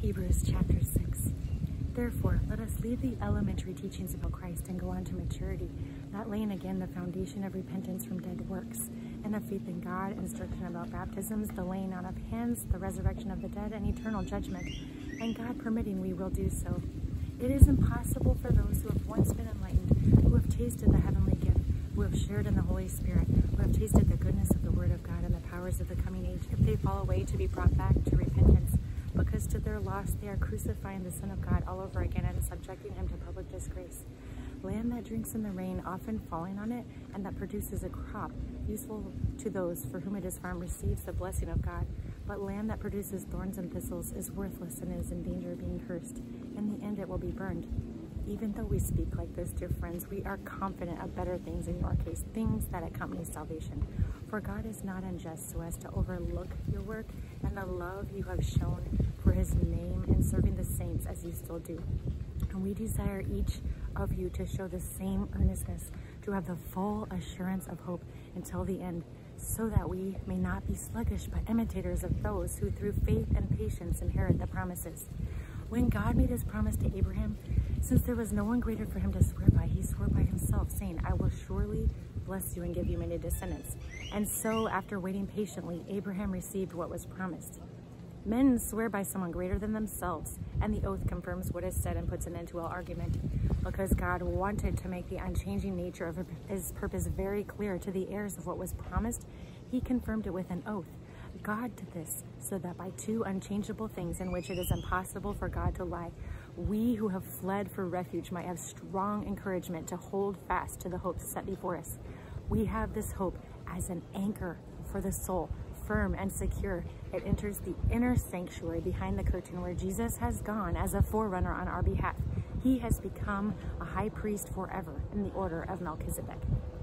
Hebrews chapter 6. Therefore, let us leave the elementary teachings about Christ and go on to maturity, not laying again the foundation of repentance from dead works, and of faith in God, instruction about baptisms, the laying on of hands, the resurrection of the dead, and eternal judgment. And God permitting, we will do so. It is impossible for those who have once been enlightened, who have tasted the heavenly gift, who have shared in the Holy Spirit, who have tasted the goodness of the Word of God and the powers of the coming age, if they fall away, to be brought back to repentance, because to their loss they are crucifying the Son of God all over again and subjecting him to public disgrace. Land that drinks in the rain, often falling on it, and that produces a crop useful to those for whom it is farmed, receives the blessing of God. But land that produces thorns and thistles is worthless and is in danger of being cursed. In the end it will be burned. Even though we speak like this, dear friends, we are confident of better things in your case, things that accompany salvation. For God is not unjust so as to overlook your work and the love you have shown for his name in serving the saints as you still do. And we desire each of you to show the same earnestness, to have the full assurance of hope until the end, so that we may not be sluggish, but imitators of those who through faith and patience inherit the promises. When God made his promise to Abraham, since there was no one greater for him to swear by, he swore by himself, saying, I will surely bless you and give you many descendants. And so, after waiting patiently, Abraham received what was promised. Men swear by someone greater than themselves, and the oath confirms what is said and puts an end to all argument. Because God wanted to make the unchanging nature of his purpose very clear to the heirs of what was promised, he confirmed it with an oath. God did this so that by two unchangeable things in which it is impossible for God to lie, we who have fled for refuge might have strong encouragement to hold fast to the hope set before us. We have this hope as an anchor for the soul, firm and secure. It enters the inner sanctuary behind the curtain where Jesus has gone as a forerunner on our behalf. He has become a high priest forever in the order of Melchizedek.